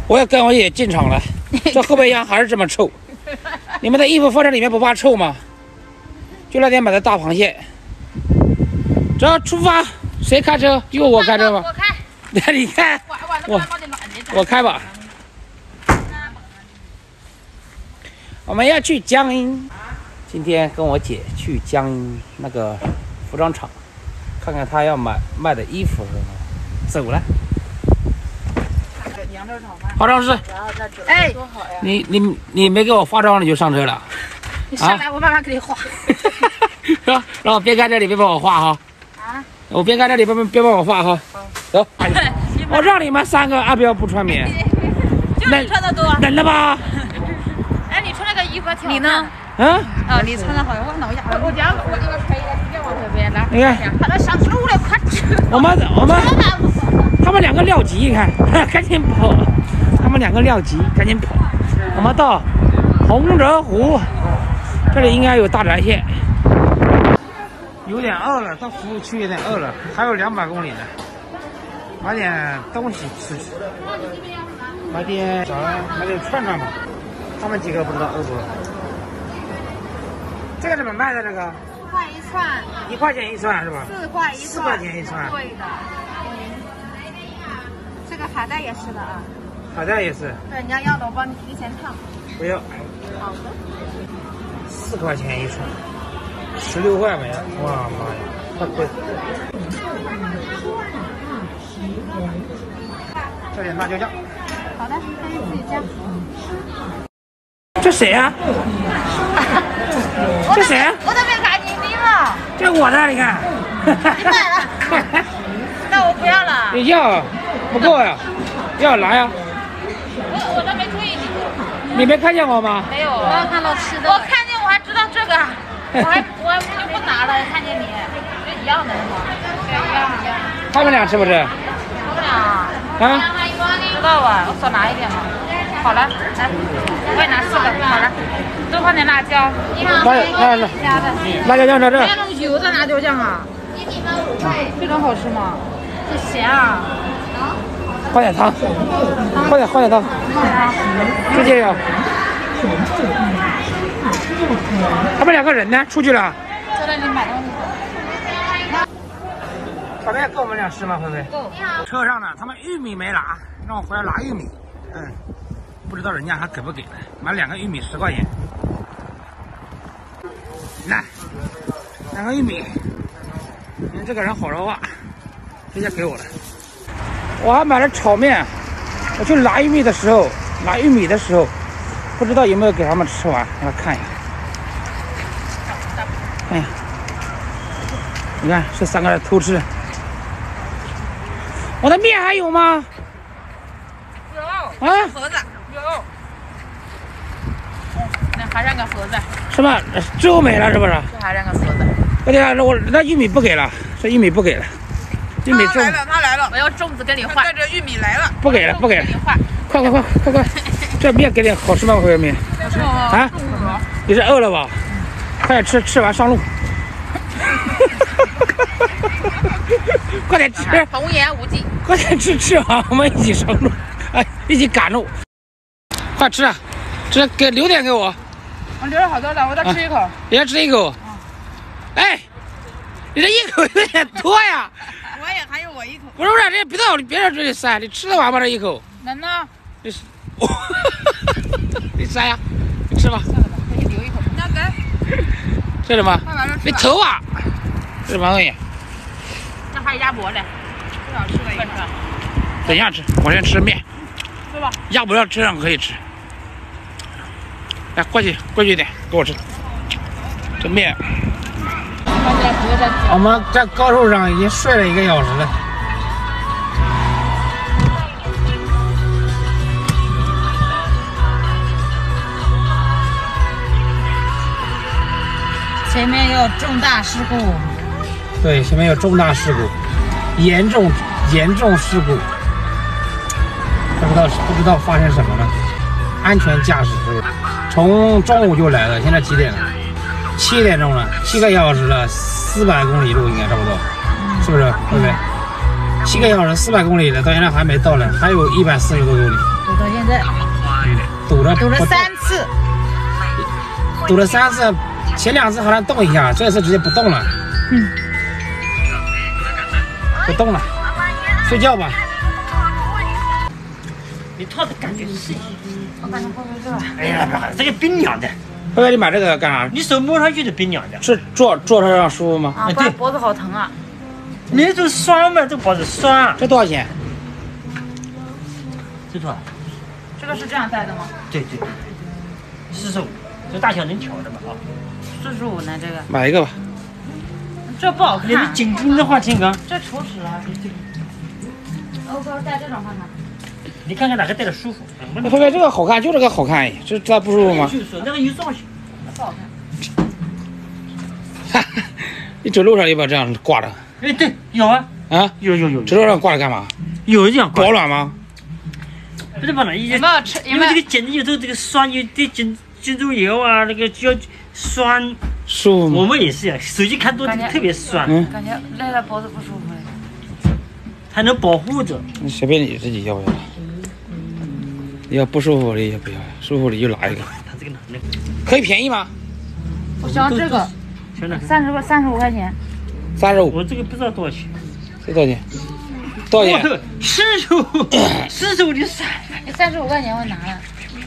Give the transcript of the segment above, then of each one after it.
我也跟我姐进场了，这后备箱还是这么臭。你们的衣服放这里面不怕臭吗？就那天买的大螃蟹。走，出发！谁开车？就我开车吗？ 我开。 你开。我开吧。我们要去江阴，今天跟我姐去江阴那个服装厂，看看她要卖的衣服。走了。化妆师， 哎， 你没给我化妆你就上车了？ 你上来，我慢慢给你画。 是吧？让我边看这里边帮我画哈。啊？我边看这里边帮我画哈。走。我让你们3个阿彪不穿棉。 就你穿的多。 冷了吧？ 哎，你穿那个衣服挺。你呢？ 嗯。 哦，你穿的好，我挠一下。我这样，我这个可以再往这边来。 你看， 把它上路了，快去。 我们，他们2个撂级，你看，赶紧跑。他们2个撂级，赶紧跑。我们到洪泽湖，这里应该有大闸蟹。有点饿了，到服务区有点饿了，还有200公里呢。买点东西吃吃，买点串串吧。他们几个不知道饿不饿。这个怎么卖的？这个 4块1串 ，1块钱1串是吧 ？4块1串。 4块钱1串。 对的。这个海带也是的啊。 海带也是。 对，你要的我帮你提前烫。 不要。 好的。 4块钱1串，16块没了。哇妈呀，太贵了。这点辣椒酱。 好的，可以自己加。 这谁呀？这谁呀？ 我都没看见你了。 这我的，你看。 你买了？那我不要了。 你要不够呀？要拿呀？ 我都没注意你。 你没看见我吗？ 没有，我要看到吃的。我看见，我还知道这个，我就不拿了。看见你，就一样的是吗？对，一样的。 他们俩吃不吃？ 他们俩啊？知道啊，我少拿一点嘛。好了，来，我也拿4个。好了，多放点辣椒。辣椒酱在这。那种油的辣椒酱啊。这种好吃吗？这咸啊。 换点汤，换点汤，直接要。他们2个人呢？出去了。 在那里买东西。 炒面够我们俩吃吗？菲菲？ 够。 车上呢，他们玉米没拿，让我回来拿玉米。不知道人家还给不给了。买2个玉米10块钱。来，2个玉米。你看这个人好说话，直接给我了。我还买了炒面，我去拿玉米的时候，不知道有没有给他们吃完，让他看一下。哎呀，你看这3个人偷吃。我的面还有吗？ 有。 啊？ 盒子有。那还剩个盒子。 是吧？粥没了是不是？ 这还剩个盒子。 我天，我那玉米不给了，这玉米不给了。玉米粽他来了，我要粽子跟你换。带着玉米来了。 不给了。快！这面给点好吃吗？回面。 好吃吗？ 啊？你是饿了吧？快点吃完上路。快点吃。 童言无忌。 快点吃完，我们一起上路，一起赶路。快吃啊！留点给我。 我留了好多了，我再吃一口。 你要吃一口。哎，你这一口有点多呀。 我也还有我一口。 不是，这别让这里塞，你吃得完吗？这一口？ 能呢。 这是，你塞呀，你吃吧。 算了吧，给你留一口。那给。 这什么？你头啊？这什么东西？ 那还有鸭脖嘞，最好吃的一个。 等一下吃，我先吃面。 对吧？ 鸭脖要车上可以吃。来，过去一点，给我吃。这面。我们在高速上已经睡了1个小时了。 前面有重大事故。 对，前面有重大事故，严重事故，不知道发生什么了。安全驾驶是不是？从中午就来了，现在几点了？7点钟了，7个小时了，400公里路应该差不多，是不是？对不对？7个小时400公里了，到现在还没到呢，还有140多公里。 堵到现在， 堵了 3次， 堵了3次，前2次好像动一下，这次直接不动了。不动了，睡觉吧。 你套的感觉是。 我把它放在这儿。 哎呀，这个冰凉的。 慧慧，你买这个干啥？ 你手摸上去是冰凉的。 是坐车上舒服吗？ 啊，不然脖子好疼啊。 你这酸嘛，这脖子酸。 这多少钱？ 这多少？ 这个是这样戴的吗？ 对，45，这大小能调的嘛啊。 45呢，这个。 买一个吧。 这不好看。 你紧盯的话，听哥。 这丑死了。我不要戴这种看看。 你看看哪个戴着舒服。 慧慧，这个好看，就这个好看，这不舒服吗？ 就是那个有造型， 不好看。你走路上有没有这样挂的？ 哎，对，有啊。啊，有。 走路上挂着干嘛？ 有这样保暖吗？ 不是保暖，因为这个剪子有这个酸，有对精猪油啊，那个就要酸。 舒服吗？ 我们也是呀，手机看多特别酸。 感觉勒了脖子不舒服。 还能保护着。 你随便你自己要不要？要不舒服的也不要，舒服的就拿一个。 他这个拿那个。 可以便宜吗？ 我想要这个，35块钱。 35。 我这个不知道多少钱。 这多少钱？多少钱 ？45就算。 你35块钱我拿了。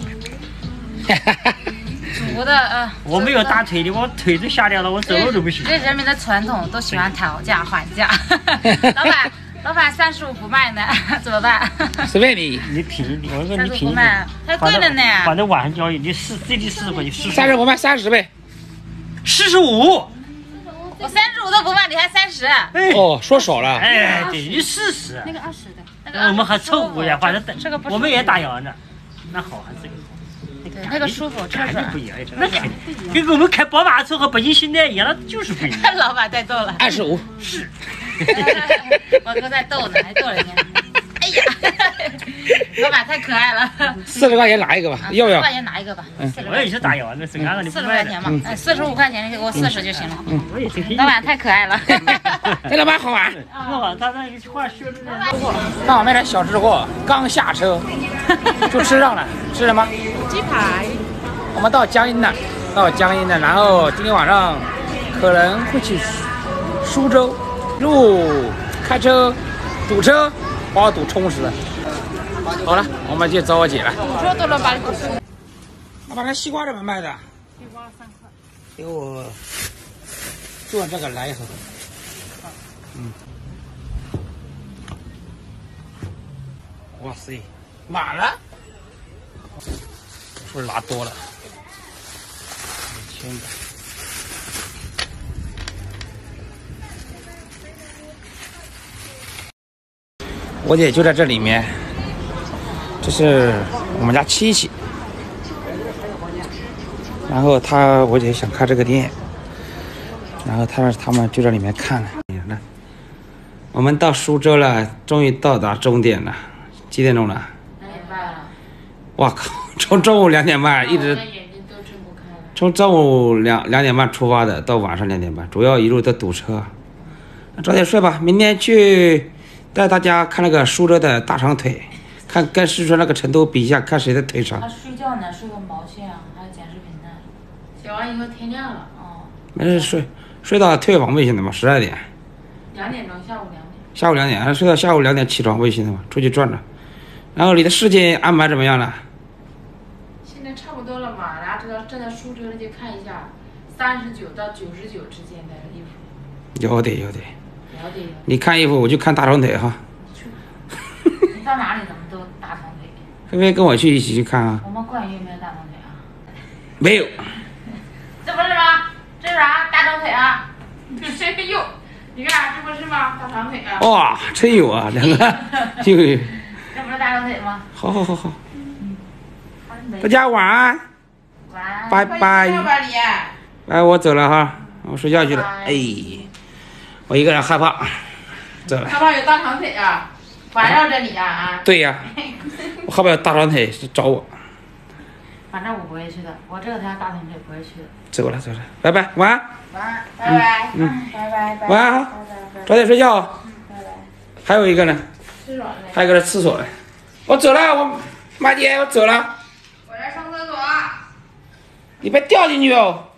煮的啊。我没有大腿的，我腿都瞎掉了，我走路都不行。 这人民的传统都喜欢讨价还价。老板35不卖呢，怎么办？ 随便你， 你便宜点，我说你便宜点。 太贵了呢。 反正晚上交易，你最低40块就40。 35卖30呗。 45。 我35都不卖，你还30？ 哦，说少了。 哎，对，你40。 那个20的，那个我们还凑合呀，反正这个不， 我们也打烊呢。那好，还是这个。 对，那个舒服，确实不一样，那肯定跟我们开宝马车和北京现代一样，那就是不一样。 老板在逗了。 25。 是。 我哥在逗呢，还逗人家。哎呀，老板太可爱了。 40块钱拿一个吧，要不要？40 块钱拿一个吧。 我也是打烊的，是按你 40块钱嘛，45块钱你给我40就行了。 我也挺老板太可爱了。 这老板好玩。 他那个话说的那我买点小吃货，刚下车就吃上了，吃什么？ 鸡排。 我们到江阴了，然后今天晚上可能会去苏州。路开车堵车，把我堵充实了。好了，我们去找我姐了。 堵车都能把你堵死。 老板，那西瓜怎么卖的？ 西瓜3块。 给我做这个来一盒。哇塞，满了，是不是拿多了？1000个。我姐就在这里面，这是我们家亲戚。然后我姐想看这个店，然后他们就在里面看了。我们到苏州了，终于到达终点了。几点钟了？2点半了。哇靠！从中午2点半一直，从中午2点半出发的，到晚上2点半，主要一路都堵车。早点睡吧，明天去带大家看那个苏州的大长腿，看跟四川那个成都比一下，看谁的腿长。 他睡觉呢，睡个毛线啊，还要剪视频呢。剪完以后天亮了。哦。 没事，睡到退房不行的嘛，12点。 2点钟，下午2点。 下午2点，睡到下午2点起床不行的嘛，出去转转。然后你的事情安排怎么样了？ 现在差不多了嘛，然后正在苏州的就看一下39到99之间的衣服。 有的。你看衣服，我就看大长腿哈。 你到哪里怎么都大长腿？ 菲菲跟我去一起去看啊。 我们冠宇有没有大长腿啊？ 没有。 这不是吗？这是啥？大长腿啊？ 谁有？你看这不是吗？大长腿啊！ 哇，真有啊，2个就。 这不是大长腿吗？ 好。大家晚安。 晚安。 拜拜。哎，我走了哈，我睡觉去了。哎，我一个人害怕，走了。 害怕有大长腿啊，环绕着你啊。 对呀，我害怕有大长腿找我。 反正我不会去的，我这个条大长腿不会去的。 走了，拜拜，晚安。 晚安，拜拜。拜拜。 晚安哈，早点睡觉。 拜拜。 还有一个呢，还有一个在厕所呢。我走了， 马姐，我走了。 我来上厕所。 你别掉进去哦。